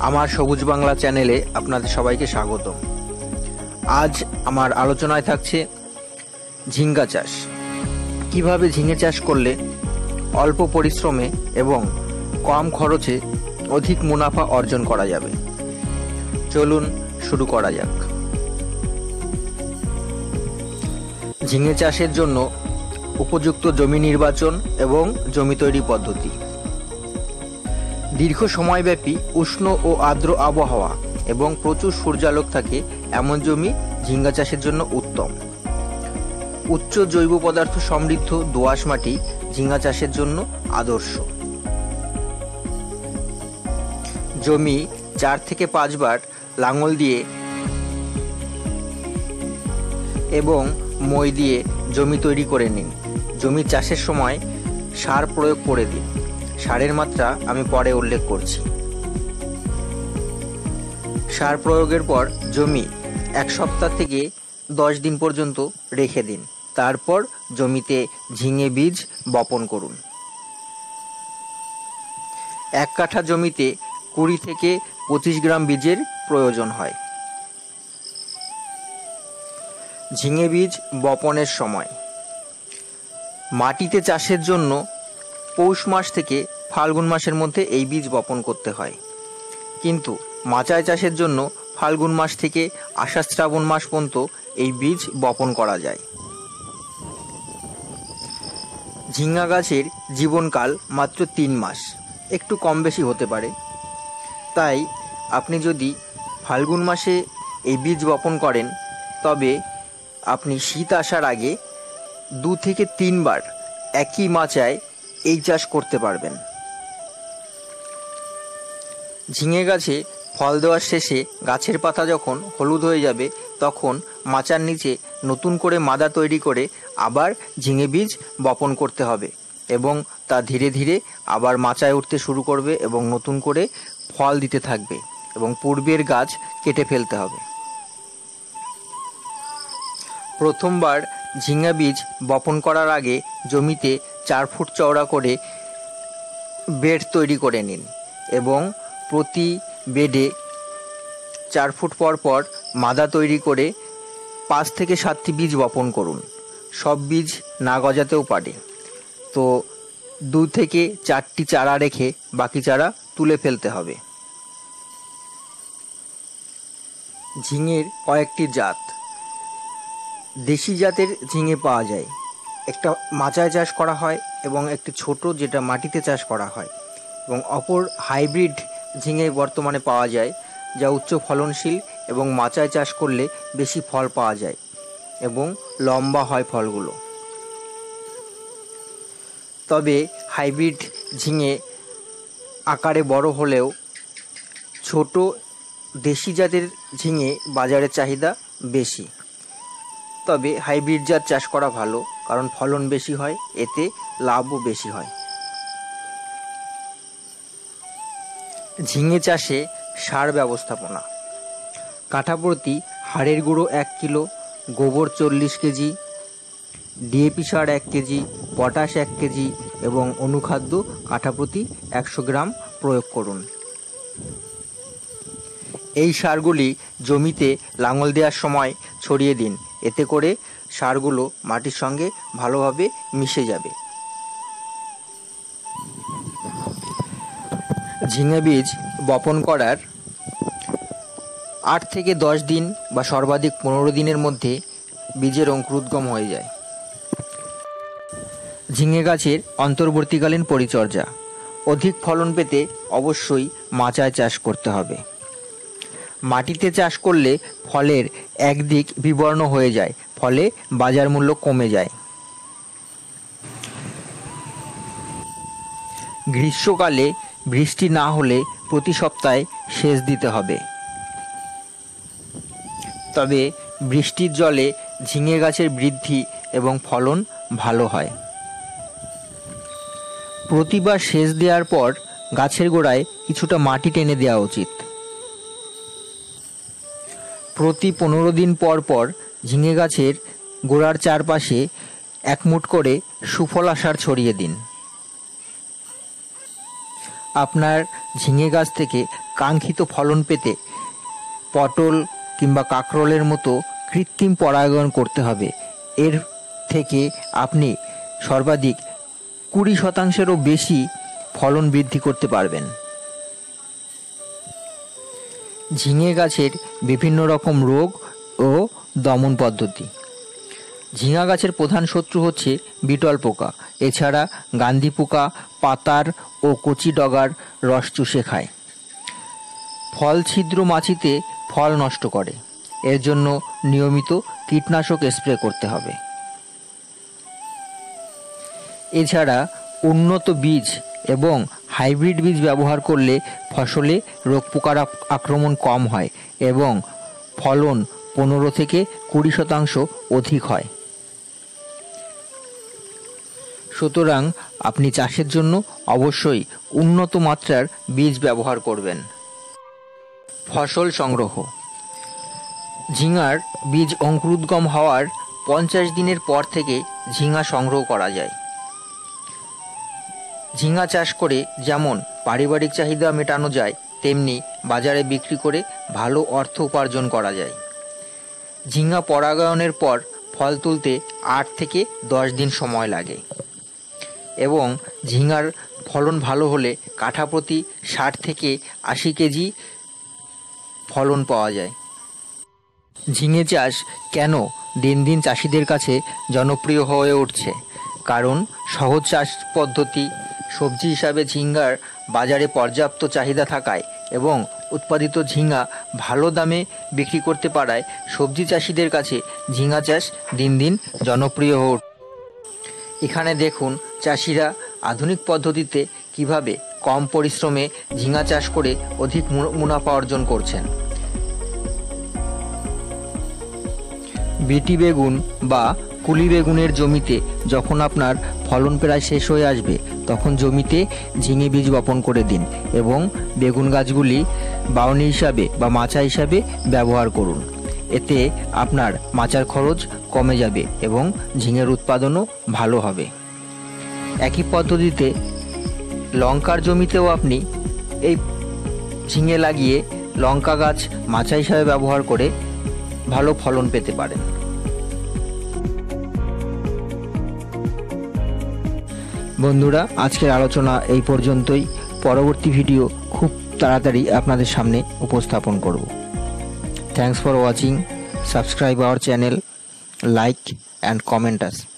আমার সবুজ বাংলা চ্যানেলে আপনাদের সবাইকে স্বাগত। আজ আমার আলোচনায় থাকছে ঝিঙ্গা চাষ। কিভাবে ঝিঙে চাষ করলে অল্প পরিশ্রমে এবং কম খরচে অধিক মুনাফা অর্জন করা যাবে। চলুন শুরু করা যাক। ঝিঙে চাষের জন্য উপযুক্ত জমি নির্বাচন এবং জমি তৈরি পদ্ধতি। দীর্ঘ সময়ব্যাপী উষ্ণ ও আর্দ্র আবহাওয়া এবং প্রচুর সূর্যালোক থাকে এমন জমি ঝিঙ্গা চাষের জন্য উত্তম। উচ্চ জৈব পদার্থ সমৃদ্ধ দোআঁশ মাটি ঝিঙ্গা চাষের জন্য আদর্শ। জমি 4 থেকে 5 বার লাঙল দিয়ে এবং মই দিয়ে জমি তৈরি করে নিন। জমি চাষের সময় সার প্রয়োগ করে দিন। সারের মাত্রা আমি পরে উল্লেখ করছি। সার প্রয়োগের পর জমি 1 সপ্তাহ থেকে 10 দিন পর্যন্ত রেখে দিন। তারপর জমিতে ঝিঙে বীজ বপন করুন। 1 কাঠা জমিতে 20 থেকে 25 গ্রাম বীজের প্রয়োজন হয়। ঝিঙে বীজ বপনের সময় মাটিতে চাষের জন্য পৌষ মাস থেকে ফাল্গুন মাসের মধ্যে এই বীজ বপন করতে হয়, কিন্তু মাচায় চাষের জন্য ফাল্গুন মাস থেকে আষাঢ় শ্রাবণ মাস পর্যন্ত এই বীজ বপন করা যায়। ঝিঙ্গা গাছের জীবনকাল মাত্র 3 মাস, একটু কম বেশি হতে পারে। তাই আপনি যদি ফাল্গুন মাসে এই বীজ বপন করেন তবে আপনি শীত আসার আগে 2 থেকে 3 বার একই মাচায় এই চাষ করতে পারবেন। ঝিঙে গাছে ফল দেওয়ার শেষে গাছের পাতা যখন হলুদ হয়ে যাবে তখন মাচার নিচে নতুন করে মাদা তৈরি করে আবার ঝিঙে বীজ বপন করতে হবে এবং তা ধীরে ধীরে আবার মাচায় উঠতে শুরু করবে এবং নতুন করে ফল দিতে থাকবে এবং পূর্বের গাছ কেটে ফেলতে হবে। প্রথমবার ঝিঙ্গা বীজ বপন করার আগে জমিতে 4 ফুট চওড়া করে বেড তৈরি করে নিন এবং প্রতি বেডে 4 ফুট পর পর মাদা তৈরি করে 5 থেকে 7টি বীজ বপন করুন। সব বীজ না গজাতেও পারে, তো 2 থেকে 4টি চারা রেখে বাকি চারা তুলে ফেলতে হবে। ঝিঙের কয়েকটি জাত। দেশি জাতের ঝিঙে পাওয়া যায়, একটা মাচায় চাষ করা হয় এবং একটি ছোট যেটা মাটিতে চাষ করা হয়, এবং অপর হাইব্রিড ঝিঙে বর্তমানে পাওয়া যায় যা উচ্চ ফলনশীল এবং মাচায় চাষ করলে বেশি ফল পাওয়া যায় এবং লম্বা হয় ফলগুলো। তবে হাইব্রিড ঝিঙে আকারে বড় হলেও ছোট দেশি জাতের ঝিঙে বাজারে চাহিদা বেশি। তবে হাইব্রিড জাত চাষ করা ভালো, কারণ ফলন বেশি হয়, এতে লাভও বেশি হয়। ঝিঙে চাষে সার ব্যবস্থাপনা। কাঠা প্রতি হাড়ের গুঁড়ো 1 কিলো, গোবর 40 কেজি, ডিএপি সার 1 কেজি, পটাশ 1 কেজি এবং অনুখাদ্য কাঠা প্রতি 100 গ্রাম প্রয়োগ করুন। এই সারগুলি জমিতে লাঙল দেওয়ার সময় ছড়িয়ে দিন, এতে করে সারগুলো মাটির সঙ্গে ভালোভাবে মিশে যাবে। ঝিঙে বীজ বপন করার 8 থেকে 10 দিন বা সর্বাধিক 15 দিনের মধ্যে বীজের অঙ্কুরোদ্গম হয়ে যায়। ঝিঙে গাছের অন্তর্বর্তীকালীন পরিচর্যা। অধিক ফলন পেতে অবশ্যই মাচায় চাষ করতে হবে। মাটিতে চাষ করলে ফলের একদিক বিবর্ণ হয়ে যায়, ফলে বাজার মূল্য কমে যায়। গ্রীষ্মকালে বৃষ্টি না হলে প্রতি সপ্তাহে সেচ দিতে হবে। তবে বৃষ্টির জলে ঝিঙে গাছের বৃদ্ধি এবং ফলন ভালো হয়। প্রতিবার সেচ দেওয়ার পর গাছের গোড়ায় কিছুটা মাটি টেনে দেওয়া উচিত। প্রতি 15 দিন পর পর ঝিঙে গাছের গোড়ার চারপাশে 1 মুঠ করে সুফলা সার ছড়িয়ে দিন। আপনার ঝিঙে গাছ থেকে কাঙ্ক্ষিত ফলন পেতে পটল কিংবা কাঁকরোলের মতো কৃত্রিম পরাগায়ন করতে হবে। এর থেকে আপনি সর্বাধিক 20%-এরও বেশি ফলন বৃদ্ধি করতে পারবেন। ঝিঙে গাছের বিভিন্ন রকম রোগ ও দমন পদ্ধতি। ঝিঙা গাছের প্রধান শত্রু হচ্ছে বিটল পোকা। এছাড়া গান্ধী পোকা পাতার ও কচি ডগার রস চুষে খায়। ফল ছিদ্র মাছিতে ফল নষ্ট করে। এর জন্য নিয়মিত কীটনাশক স্প্রে করতে হবে। এছাড়া উন্নত বীজ এবং হাইব্রিড বীজ ব্যবহার করলে ফসলে রোগ পোকার আক্রমণ কম হয় এবং ফলন 15-20% অধিক হয়। সুতরাং আপনি চাষের জন্য অবশ্যই উন্নত মাত্রার বীজ ব্যবহার করবেন। ফসল সংগ্রহ। ঝিঙার বীজ অঙ্কুরোদ্গম হওয়ার 50 দিনের পর থেকে ঝিঙা সংগ্রহ করা যায়। ঝিঙা চাষ করে যেমন পারিবারিক চাহিদা মেটানো যায়, তেমনি বাজারে বিক্রি করে ভালো অর্থ উপার্জন করা যায়। ঝিঙা পরাগায়নের পর ফল তুলতে 8 থেকে 10 দিন সময় লাগে এবং ঝিঙার ফলন ভালো হলে কাঠা প্রতি 60 থেকে 80 কেজি ফলন পাওয়া যায়। ঝিঙে চাষ কেন দিন দিন চাষিদের কাছে জনপ্রিয় হয়ে উঠছে? কারণ সহজ চাষ পদ্ধতি, সবজি হিসাবে ঝিঙ্গার বাজারে পর্যাপ্ত চাহিদা থাকায় এবং উৎপাদিত ঝিঙা ভালো দামে বিক্রি করতে পারায় সবজি চাষিদের কাছে ঝিঙা চাষ দিন দিন জনপ্রিয় হয়ে উঠছে। এখানে দেখুন চাষিরা আধুনিক পদ্ধতিতে কিভাবে কম পরিশ্রমে ঝিঙা চাষ করে অধিক মুনাফা অর্জন করছেন। বিটি বেগুন বা কুলি বেগুনের জমিতে যখন আপনার ফলন প্রায় শেষ হয়ে আসবে, তখন জমিতে ঝিঙে বীজ বপন করে দিন এবং বেগুন গাছগুলি বাউনি হিসাবে বা মাচা হিসাবে ব্যবহার করুন। এতে আপনার মাচার খরচ কমে যাবে এবং ঝিঙের উৎপাদনও ভালো হবে। একই পদ্ধতিতে লঙ্কার জমিতেও আপনি এই ঝিঙে লাগিয়ে লঙ্কা গাছ মাচা হিসাবে ব্যবহার করে ভালো ফলন পেতে পারেন। বন্ধুরা, আজকের আলোচনা এই পর্যন্তই। পরবর্তী ভিডিও খুব তাড়াতাড়ি আপনাদের সামনে উপস্থাপন করব। Thanks for watching. Subscribe our channel, like and comment us.